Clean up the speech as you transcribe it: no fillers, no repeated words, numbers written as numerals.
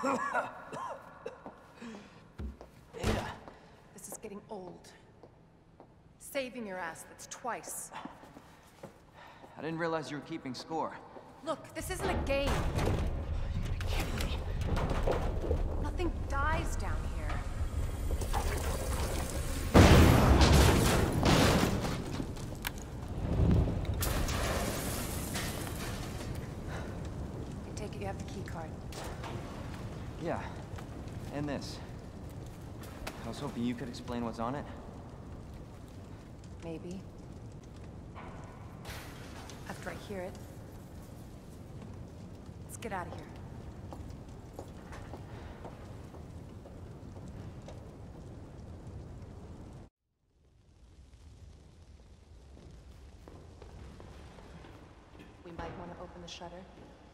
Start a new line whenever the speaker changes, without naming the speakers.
Yeah.
This is getting old. Saving your ass, that's twice.
I didn't realize you were keeping score.
Look, this isn't a game.
You gotta be kidding me.
Nothing dies down here. I take it you have the key card.
Yeah. And this. I was hoping you could explain what's on it.
Maybe. After I hear it. Let's get out of here. We might want to open the shutter.